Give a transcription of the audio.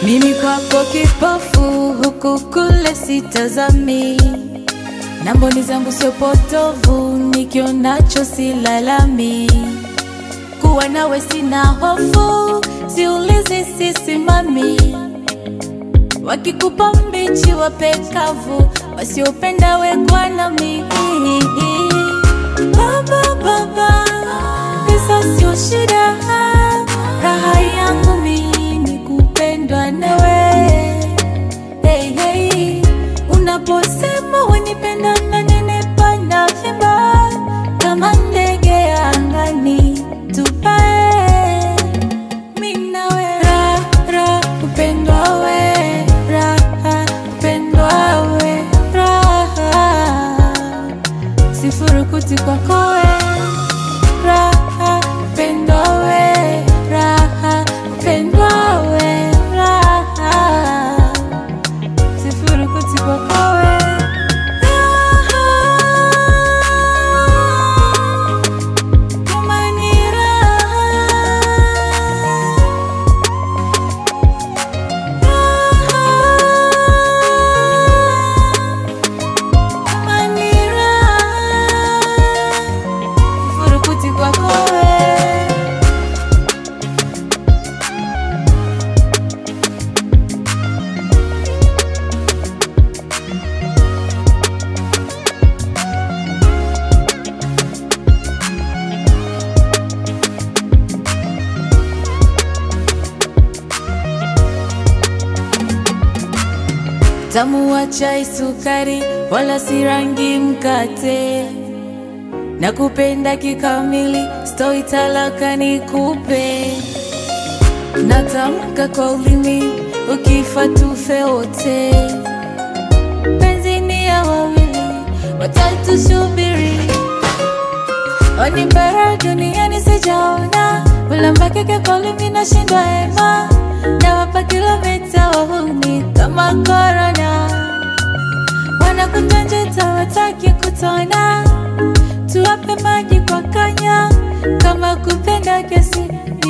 Mimi kwako kipofu, huku kule sitazami, na mboni zangu sio potovu, nikionacho silalami. Kuwa nawe sina hofu, siulizi sisimami. Wakikupa mbichi wape kavu, wasiopenda wekwa nami. Baba, baba, pesa sio shida, raha yangu mimi ni kupendwa nawe. Hey, hey, unaposema wanipenda na nenepa na vimba, kama ndege angani tupae. Mimi nawe raha kupendwa we, raha kupendwa we, raha sifurukuti kwako we, raha kupendwa we, raha kupendwa we, raha sifurukuti kwako we. Tamu wa chai sukari, wala si rangi mkate. Nakupenda kikamili, stoi talaka nikupe. Natamka kwa ulimi, ukifa tufe wote. Penzi ni ya wawili, watatu subiri. Wanipera duniani sijaona, ulamba keke kwa ulimi na shindwa hema. Na wapa kilomita wahuni kama korona. Wanakutonjeta wataki kutona, tuwape maji kwa kanya. Kama kupenda kesi